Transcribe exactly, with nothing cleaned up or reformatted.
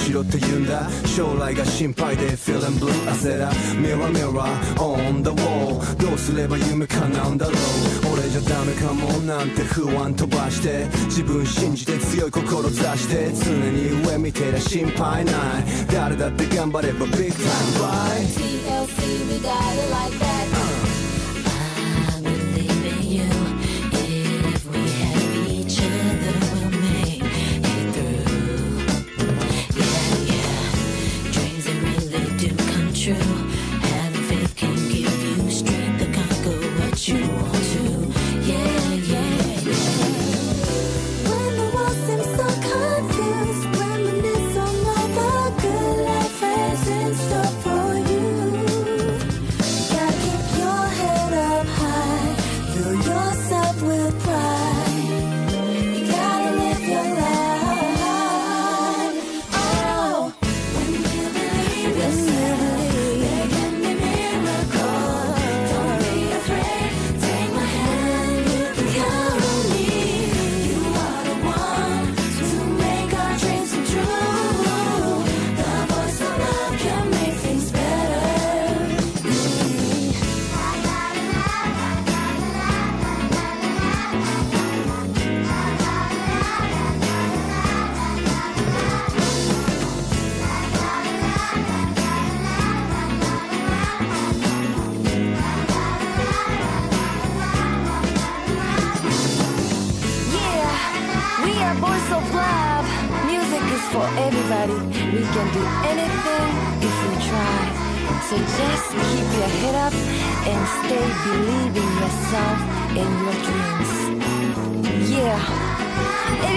しろって言うんだ将来が心配で Feeling blue I said I mirror mirror on the wall どうすれば夢叶うんだろう俺じゃダメかもなんて不安飛ばして自分信じて強い志して常に上見てりゃ心配ない誰だって頑張れば Big time right T L C we got it like that、uh.I believe in you If we have each other we'll make it through Yeah, yeah Dreams that really do come true Having faith can give you strength to conquer what you want to Yeah, yeah, yeah When the world seems so confused Reminisce on all the good life has in store for you Gotta keep your head up high Fill yourself with pride You gotta live your life Oh, when you believe yourself There can be miracles Don't be afraid Take my hand You can count on me You are the one To make our dreams come true The voice of love can make things better Yeah, we are Voice of Love. Music is for everybody. We can do anything if we try. So just keep your head up and stay believing yourself and your dreams. Yeah, it